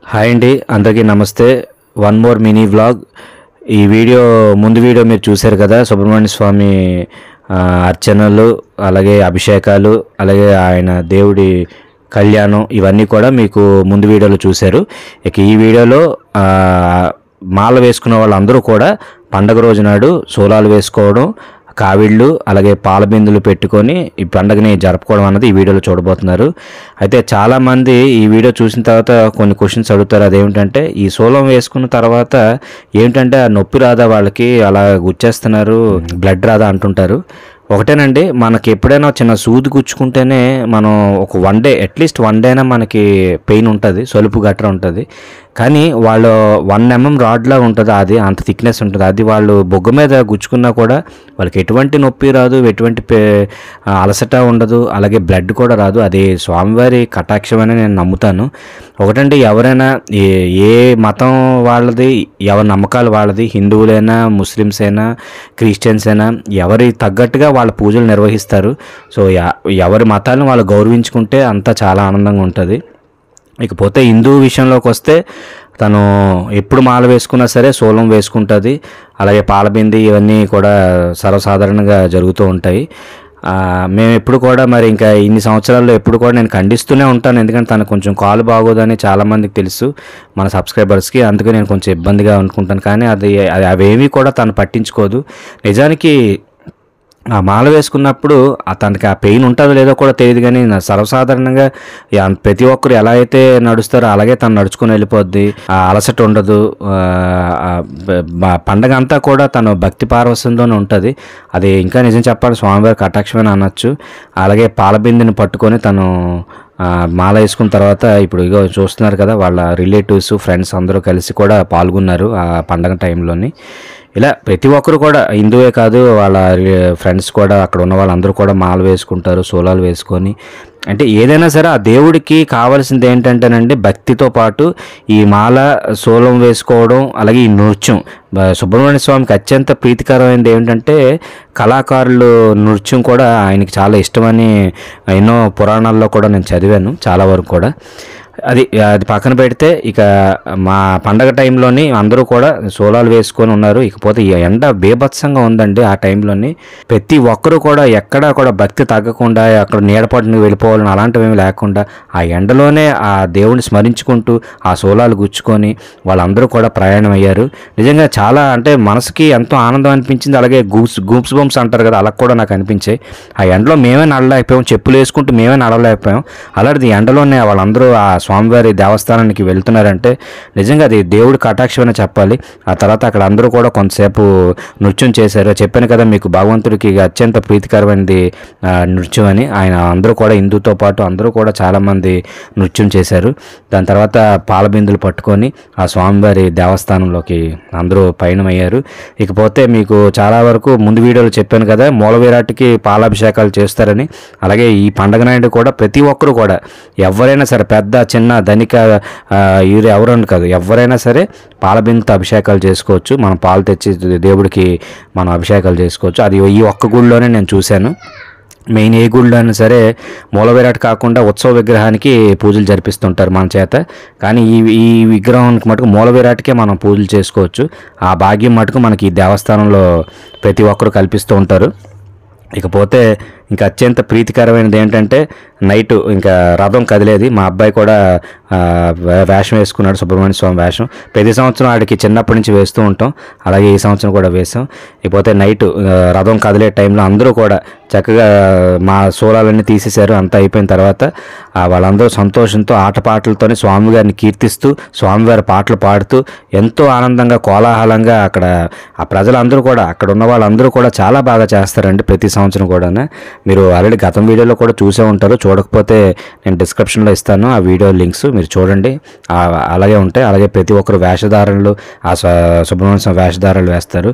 Hi అండి, అందరికీ నమస్తే. One more mini vlog. ఈ వీడియో ముందు వీడియో మీరు చూశారు కదా, సుబ్రహ్మణ్య స్వామి అర్చనలు, అలాగే అభిషేకాలు, అలాగే ఆయన దేవుడి కళ్యాణం, ఇవన్నీ కూడా మీకు ముందు వీడియోలో చూశారు. ఇక ఈ వీడియోలో మాల వేసుకున్న వాళ్ళందరూ కూడా పండగ రోజు నాడు సోలాలు వేసుకోవడం, కావిళ్ళు, అలాగే పాల బిందులు పెట్టుకొని ఈ పండుగని జరుపుకోవడం అన్నది ఈ వీడియోలో చూడబోతున్నారు. అయితే చాలామంది ఈ వీడియో చూసిన తర్వాత కొన్ని క్వశ్చన్స్ అడుగుతారు. అదేమిటంటే, ఈ సోలం వేసుకున్న తర్వాత ఏంటంటే ఆ నొప్పి రాదా, వాళ్ళకి అలా గుచ్చేస్తున్నారు, బ్లడ్ రాదా అంటుంటారు. ఒకటేనండి, మనకి ఎప్పుడైనా చిన్న సూది గుచ్చుకుంటేనే మనం ఒక అట్లీస్ట్ వన్ డేనా మనకి పెయిన్ ఉంటుంది, సొలుపు గట్ర ఉంటుంది. కానీ వాళ్ళు 1 mm రాడ్లా ఉంటుంది, అది అంత థిక్నెస్ ఉంటుంది. అది వాళ్ళు బొగ్గు మీద గుచ్చుకున్నా కూడా వాళ్ళకి ఎటువంటి నొప్పి రాదు, ఎటువంటి అలసట ఉండదు, అలాగే బ్లడ్ కూడా రాదు. అది స్వామివారి కటాక్షమని నేను నమ్ముతాను. ఒకటంటే, ఎవరైనా ఏ మతం వాళ్ళది, ఎవరి నమ్మకాలు వాళ్ళది, హిందువులైనా, ముస్లిమ్స్ అయినా, క్రిస్టియన్స్ అయినా, ఎవరి తగ్గట్టుగా వాళ్ళ పూజలు నిర్వహిస్తారు. సో ఎవరి మతాలను వాళ్ళు గౌరవించుకుంటే అంతా చాలా ఆనందంగా ఉంటుంది. ఇకపోతే హిందూ విషయంలోకి వస్తే, తను ఎప్పుడు మాల వేసుకున్నా సరే సోలం వేసుకుంటుంది. అలాగే పాలబింది ఇవన్నీ కూడా సర్వసాధారణంగా జరుగుతూ ఉంటాయి. మేము ఎప్పుడు కూడా మరి ఇంకా ఇన్ని సంవత్సరాల్లో ఎప్పుడు కూడా నేను ఖండిస్తూనే ఉంటాను. ఎందుకంటే తనకు కొంచెం కాలు బాగోదని చాలామందికి తెలుసు, మన సబ్స్క్రైబర్స్కి. అందుకే నేను కొంచెం ఇబ్బందిగా అనుకుంటాను. కానీ అవేమీ కూడా తను పట్టించుకోదు. నిజానికి ఆ మాల వేసుకున్నప్పుడు తనకి ఆ పెయిన్ ఉంటుందో లేదో కూడా తెలియదు. కానీ సర్వసాధారణంగా ప్రతి ఒక్కరు ఎలా అయితే నడుస్తారో అలాగే తను నడుచుకుని వెళ్ళిపోద్ది. ఆ అలసట ఉండదు. పండగ అంతా కూడా తను భక్తి పారవస్యంలోనే ఉంటుంది. అది ఇంకా నిజం చెప్పాలి, స్వామివారి కటాక్షమని అనొచ్చు. అలాగే పాలబిందిని పట్టుకొని తను మాల వేసుకున్న తర్వాత ఇప్పుడు ఇగో చూస్తున్నారు కదా, వాళ్ళ రిలేటివ్స్, ఫ్రెండ్స్ అందరూ కలిసి కూడా పాల్గొన్నారు ఆ పండగ టైంలోని. ఇలా ప్రతి ఒక్కరు కూడా, హిందువే కాదు, వాళ్ళ ఫ్రెండ్స్ కూడా, అక్కడ ఉన్న వాళ్ళందరూ కూడా మాల వేసుకుంటారు, సోలాలు వేసుకొని. అంటే ఏదైనా సరే ఆ దేవుడికి కావాల్సింది ఏంటంటేనండి, భక్తితో పాటు ఈ మాల, సోలం వేసుకోవడం, అలాగే ఈ నృత్యం. సుబ్రహ్మణ్య స్వామికి అత్యంత ప్రీతికరమైనది ఏంటంటే కళాకారులు నృత్యం కూడా ఆయనకి చాలా ఇష్టమని ఎన్నో పురాణాల్లో కూడా నేను చదివాను చాలా వరకు కూడా. అది పక్కన పెడితే, ఇక మా పండగ టైంలోని అందరూ కూడా సోలాలు వేసుకొని ఉన్నారు. ఇకపోతే ఈ ఎండ బీభత్సంగా ఉందండి ఆ టైంలోని. ప్రతి ఒక్కరూ కూడా ఎక్కడా కూడా భక్తి తగ్గకుండా అక్కడ నీడపట్టుని వెళ్ళిపోవాలని అలాంటివి లేకుండా ఆ ఎండలోనే ఆ దేవుడిని స్మరించుకుంటూ ఆ సోలాలు గుచ్చుకొని వాళ్ళందరూ కూడా ప్రయాణం అయ్యారు. నిజంగా చాలా, అంటే మనసుకి ఎంతో ఆనందం అనిపించింది. అలాగే గూప్స్ బంప్స్ అంటారు కదా, అలా కూడా నాకు అనిపించాయి. ఆ ఎండలో మేమే నడలేకపోయాం, చెప్పులు వేసుకుంటూ మేమే నడలేకపోయాం. అలాంటిది ఎండలోనే వాళ్ళందరూ ఆ స్వామివారి దేవస్థానానికి వెళ్తున్నారంటే నిజంగా అది దేవుడి కటాక్షం అని చెప్పాలి. ఆ తర్వాత అక్కడ అందరూ కూడా కొంతసేపు నృత్యం చేశారు. చెప్పాను కదా మీకు, భగవంతుడికి అత్యంత ప్రీతికరమైనది నృత్యం అని. ఆయన అందరూ కూడా, హిందూతో పాటు అందరూ కూడా చాలామంది నృత్యం చేశారు. దాని తర్వాత పాలబిందులు పట్టుకొని ఆ స్వామివారి దేవస్థానంలోకి అందరూ పయనమయ్యారు. ఇకపోతే మీకు చాలా వరకు ముందు వీడియోలో చెప్పాను కదా, మూల విరాట్కి పాలాభిషేకాలు చేస్తారని. అలాగే ఈ పండగ నాయుడు కూడా ప్రతి ఒక్కరు కూడా, ఎవరైనా సరే, పెద్ద చిన్న ధనిక ఎవరని కాదు, ఎవరైనా సరే పాలబిందుతో అభిషేకాలు చేసుకోవచ్చు. మనం పాలు తెచ్చి దేవుడికి మనం అభిషేకాలు చేసుకోవచ్చు. అది ఈ ఒక్క గుడిలోనే నేను చూశాను. మెయిన్ ఏ గుడిలో అయినా సరే మూల విరాట్ కాకుండా ఉత్సవ విగ్రహానికి పూజలు జరిపిస్తుంటారు మన చేత. కానీ ఈ విగ్రహానికి మటుకు మూల విరాట్కే మనం పూజలు చేసుకోవచ్చు. ఆ భాగ్యం మటుకు మనకి ఈ దేవస్థానంలో ప్రతి ఒక్కరు కల్పిస్తూ ఉంటారు. ఇకపోతే ఇంకా అత్యంత ప్రీతికరమైనది ఏంటంటే, నైటు ఇంకా రథం కదిలేది. మా అబ్బాయి కూడా వేషం వేసుకున్నాడు, సుబ్రహ్మణ్య స్వామి వేషం. ప్రతి సంవత్సరం ఆడికి చిన్నప్పటి నుంచి వేస్తూ ఉంటాం, అలాగే ఈ సంవత్సరం కూడా వేసాం. ఇకపోతే నైటు రథం కదిలే టైంలో అందరూ కూడా చక్కగా మా సోలాలన్నీ తీసేశారు. అంతా అయిపోయిన తర్వాత వాళ్ళందరూ సంతోషంతో ఆటపాటలతోనే స్వామివారిని కీర్తిస్తూ, స్వామివారి పాటలు పాడుతూ ఎంతో ఆనందంగా, కోలాహలంగా అక్కడ ఆ ప్రజలందరూ కూడా, అక్కడ ఉన్న వాళ్ళందరూ కూడా చాలా బాగా చేస్తారండి ప్రతి సంవత్సరం కూడా. మీరు ఆల్రెడీ గతం వీడియోలో కూడా చూసే ఉంటారు. చూడకపోతే నేను డిస్క్రిప్షన్లో ఇస్తాను ఆ వీడియో లింక్స్, మీరు చూడండి. అలాగే ఉంటాయి. అలాగే ప్రతి ఒక్కరు వేషధారణలు, ఆ సుబ్రహ్మణ్య స్వామి వేషధారణలు వేస్తారు.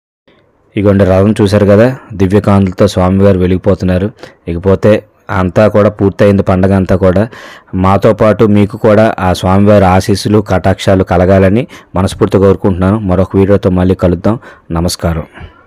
ఇగోండి రథం చూశారు కదా, దివ్యకాంతులతో స్వామివారు వెలిగిపోతున్నారు. ఇకపోతే అంతా కూడా పూర్తయింది పండగ అంతా కూడా. మాతో పాటు మీకు కూడా ఆ స్వామివారి ఆశీస్సులు, కటాక్షాలు కలగాలని మనస్ఫూర్తిగా కోరుకుంటున్నాను. మరొక వీడియోతో మళ్ళీ కలుద్దాం. నమస్కారం.